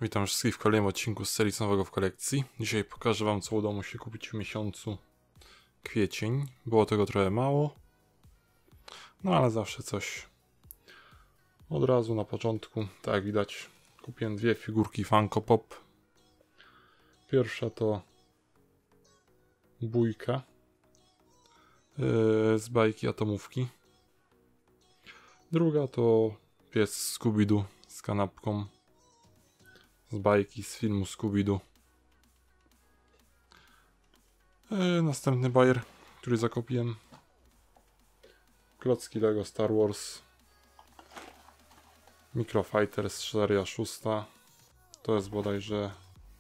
Witam wszystkich w kolejnym odcinku z serii Co nowego w kolekcji. Dzisiaj pokażę wam, co udało mi się kupić w miesiącu kwiecień. Było tego trochę mało, no ale zawsze coś. Od razu na początku, tak jak widać, kupiłem dwie figurki Funko Pop. Pierwsza to Bójka z bajki Atomówki. Druga to pies Scooby-Doo z kanapką z bajki, z filmu Scooby-Doo. Następny bajer, który zakupiłem. Klocki Lego Star Wars. Micro Fighters seria 6. To jest bodajże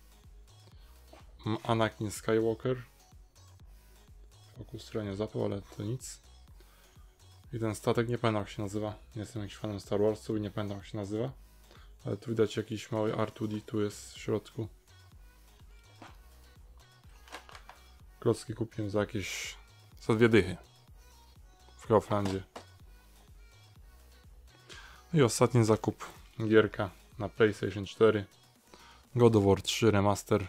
Anakin Skywalker. Fokus trochę nie zapał, ale to nic. I ten statek nie pamiętam jak się nazywa. Nie jestem jakimś fanem Star Warsu i nie pamiętam jak się nazywa. Ale tu widać jakiś mały R2D2 jest w środku. Klocki kupiłem za jakieś... za 2 dychy. W Kauflandzie. I ostatni zakup. Gierka na PlayStation 4. God of War 3 Remaster.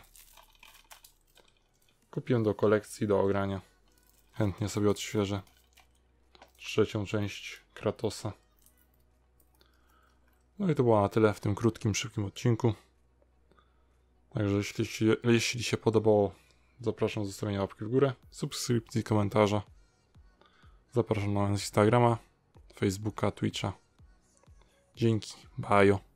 Kupiłem do kolekcji, do ogrania. Chętnie sobie odświeżę trzecią część Kratosa. No i to było na tyle w tym krótkim, szybkim odcinku. Także jeśli się podobało, zapraszam do zostawienia łapki w górę, subskrypcji, komentarza. Zapraszam na Instagrama, Facebooka, Twitcha. Dzięki, bajo.